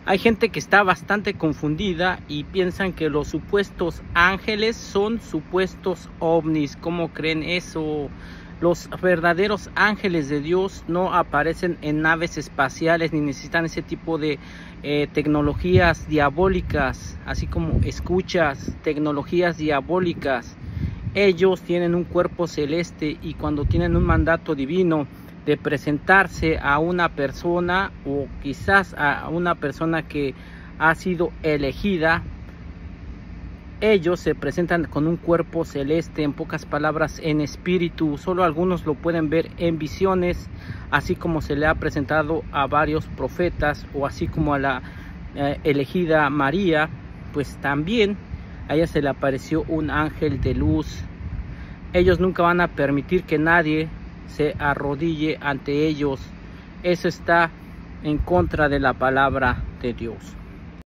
Hay gente que está bastante confundida y piensan que los supuestos ángeles son supuestos ovnis. ¿Cómo creen eso? Los verdaderos ángeles de Dios no aparecen en naves espaciales ni necesitan ese tipo de tecnologías diabólicas, así como escuchas, tecnologías diabólicas. Ellos tienen un cuerpo celeste y cuando tienen un mandato divino de presentarse a una persona o quizás a una persona que ha sido elegida, ellos se presentan con un cuerpo celeste, en pocas palabras, en espíritu. Solo algunos lo pueden ver en visiones, así como se le ha presentado a varios profetas o así como a la elegida María, pues también a ella se le apareció un ángel de luz. Ellos nunca van a permitir que nadie se arrodille ante ellos. Eso está en contra de la palabra de Dios.